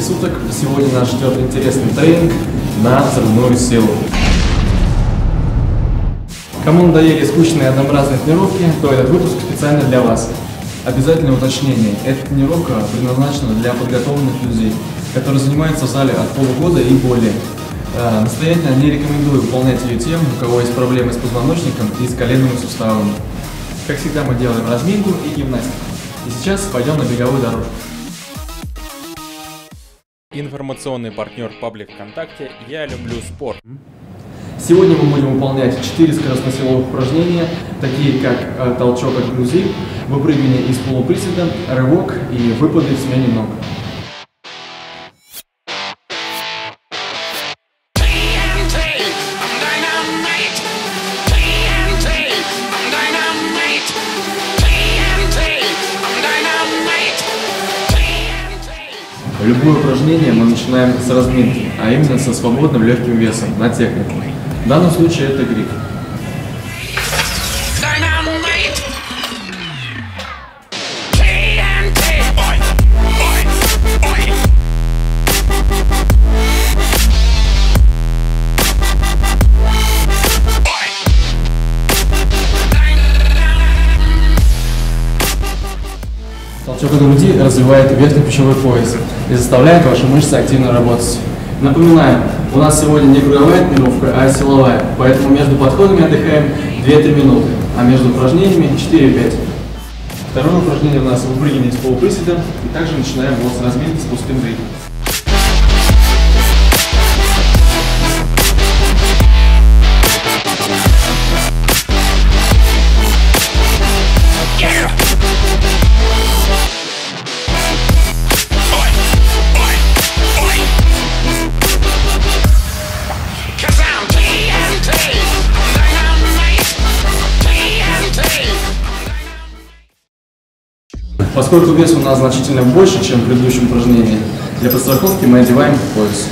суток. Сегодня нас ждет интересный тренинг на взрывную силу. Кому надоели скучные однообразные тренировки, то этот выпуск специально для вас. Обязательное уточнение. Эта тренировка предназначена для подготовленных людей, которые занимаются в зале от полугода и более. Настоятельно не рекомендую выполнять ее тем, у кого есть проблемы с позвоночником и с коленными суставами. Как всегда, мы делаем разминку и гимнастику. И сейчас пойдем на беговую дорожку. Информационный партнер паблик ВКонтакте «Я люблю спорт». Сегодня мы будем выполнять 4 скоростно-силовых упражнения, такие как толчок от грузи, выпрыгивание из полуприседа, рывок и выпады в смене ног. Любое упражнение мы начинаем с разминки, а именно со свободным легким весом на технику. В данном случае это гриф. Толчок от груди развивает верхний плечевой пояс и заставляет ваши мышцы активно работать. Напоминаем, у нас сегодня не круговая тренировка, а силовая, поэтому между подходами отдыхаем 2-3 минуты, а между упражнениями 4-5. Второе упражнение у нас выпрыгивание из полуприседа, и также начинаем его с разминки с пустым грифом. Поскольку вес у нас значительно больше, чем в предыдущем упражнении, для подстраховки мы одеваем пояс.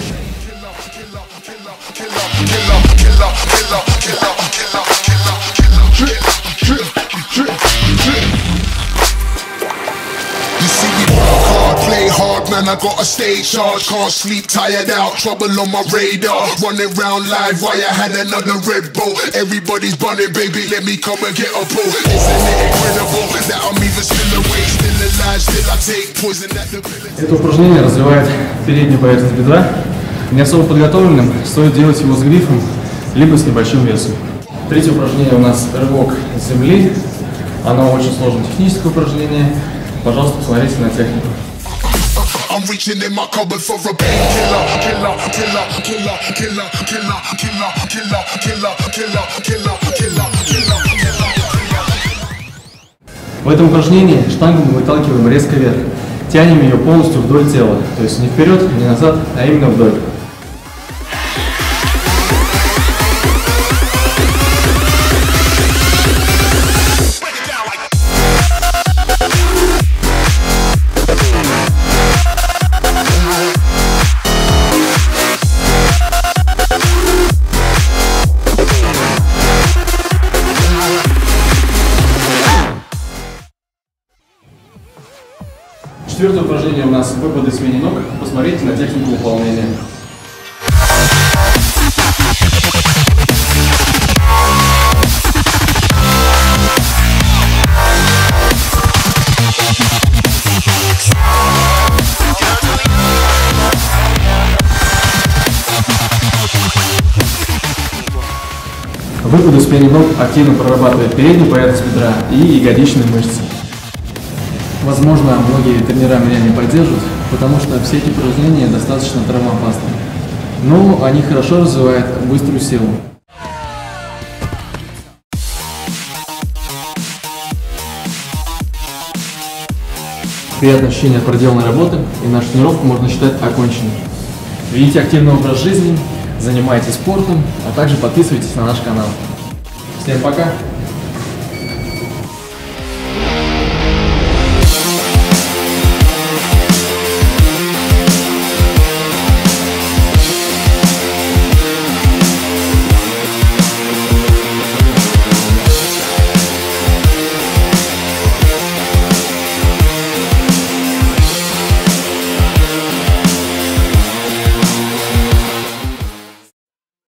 Man, I got a stage charge, can't sleep, tired out, trouble on my radar. Running round live while I had another Red Bull. Everybody's bunning, baby, let me come and get a pull. Isn't it incredible that I'm even still awake, still alive, still I take poison at the village. Это упражнение развивает переднюю поверхность бедра. Не особо подготовленным стоит делать его с грифом, либо с небольшим весом. Третье упражнение у нас рывок с земли. Оно очень сложное техническое упражнение. Пожалуйста, посмотрите на технику. I'm reaching in my cupboard for a painkiller, killer, killer, killer, killer, killer, killer, killer, killer, killer, killer, killer, killer. В этом упражнении штангу мы выталкиваем резко вверх. Тянем ее полностью вдоль тела, то есть не вперед, не назад, а именно вдоль. Четвертое упражнение у нас выпады в смене ног. Посмотрите на технику выполнения. Выпады в смене ног активно прорабатывает переднюю поверхность бедра и ягодичные мышцы. Возможно, многие тренера меня не поддержат, потому что все эти упражнения достаточно травмоопасны. Но они хорошо развивают быструю силу. Приятное ощущение от проделанной работы, и нашу тренировку можно считать оконченной. Ведите активный образ жизни, занимайтесь спортом, а также подписывайтесь на наш канал. Всем пока!